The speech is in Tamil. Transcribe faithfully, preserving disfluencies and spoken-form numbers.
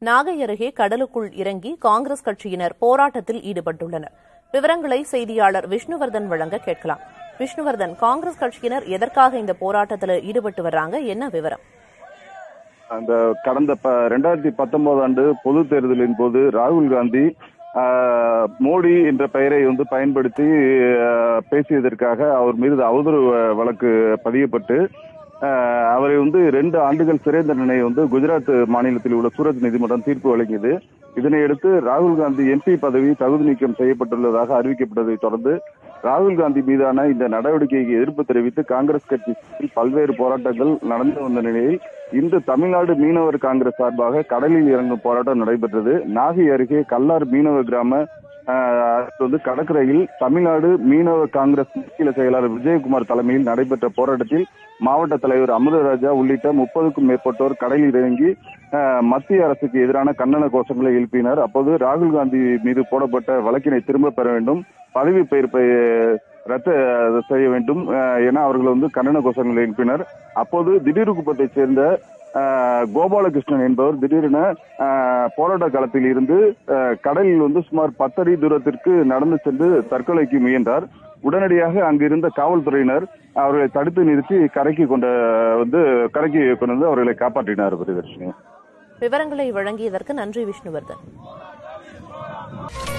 நாகை அருகே கடலுக்குள் இறங்கி காங்கிரஸ் கட்சியினர் போராட்டத்தில் ஈடுபட்டுள்ளனர். விவரங்களை செய்தியாளர் விஷ்ணுவர்தன் வழங்க கேட்கலாம். விஷ்ணுவர்தன், காங்கிரஸ் கட்சியினர் எதற்காக இந்த போராட்டத்தில் ஈடுபட்டு வர்றாங்க, என்ன விவரம்? அந்த கடந்த இரண்டாயிரத்தி பத்தொன்பது ஆண்டு பொது தேர்தலின் போது ராகுல் காந்தி மோடி என்ற பெயரை வந்து பயன்படுத்தி பேசியதற்காக அவர் மீது அவதூறு வழக்கு பதியப்பட்டு அவரை வந்து ரெண்டு ஆண்டுகள் சிறை தண்டனை வந்து குஜராத் மாநிலத்தில் உள்ள சூரத் நீதிமன்றம் தீர்ப்பு வழங்கியது. இதனையடுத்து ராகுல் காந்தி எம்பி பதவி தகுதி நீக்கம் செய்யப்பட்டுள்ளதாக அறிவிக்கப்பட்டதை தொடர்ந்து ராகுல் காந்தி மீதான இந்த நடவடிக்கைக்கு எதிர்ப்பு தெரிவித்து காங்கிரஸ் கட்சி பல்வேறு போராட்டங்கள் நடந்து வந்த நிலையில் இன்று தமிழ்நாடு மீனவர் காங்கிரஸ் சார்பாக கடலில் இறங்கும் போராட்டம் நடைபெற்றது. நாகை அருகே கல்லார் மீனவ கிராம வந்து கடற்கரையில் தமிழ்நாடு மீனவ காங்கிரஸ் மாநில செயலாளர் விஜயகுமார் தலைமையில் நடைபெற்ற போராட்டத்தில் மாவட்ட தலைவர் அமிர்தராஜா உள்ளிட்ட முப்பதுக்கும் மேற்பட்டோர் கடலில் இறங்கி மத்திய அரசுக்கு எதிரான கண்டன கோஷங்களை எழுப்பினர். அப்போது ராகுல் காந்தி மீது போடப்பட்ட வழக்கினை திரும்ப பெற வேண்டும், பதவி பெயர்ப்பை ரத்து செய்ய வேண்டும் என அவர்கள் வந்து கண்டன கோஷங்களை எழுப்பினர். அப்போது திடீர்குப்பத்தை சேர்ந்த கோபாலகிருஷ்ணன் என்பவர் திடீரென போராட்ட களத்தில் இருந்து கடலில் வந்து சுமார் பத்தடி தூரத்திற்கு நடந்து சென்று தற்கொலைக்கு முயன்றார். உடனடியாக அங்கிருந்த காவல்துறையினர் அவர்களை தடுத்து நிறுத்தி கரைக்கு கொண்ட வந்து கரைக்கு கொண்டு வந்து அவர்களை காப்பாற்றினார். விவரங்களை வழங்கியதற்கு நன்றி விஷ்ணுவர்தன்.